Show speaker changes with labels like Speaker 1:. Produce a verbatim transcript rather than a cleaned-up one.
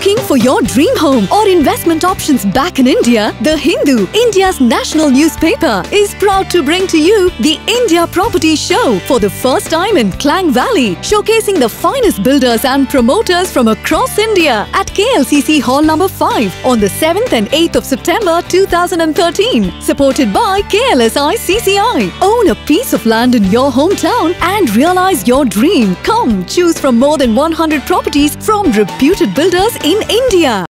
Speaker 1: Looking for your dream home or investment options back in India? The Hindu, India's national newspaper, is proud to bring to you the India Property Show for the first time in Klang Valley, showcasing the finest builders and promoters from across India at K L C C Hall number five on the seventh and eighth of September two thousand thirteen. Supported by K L S I C C I. Own a piece of land in your hometown and realize your dream. Come, choose from more than one hundred properties from reputed builders in India.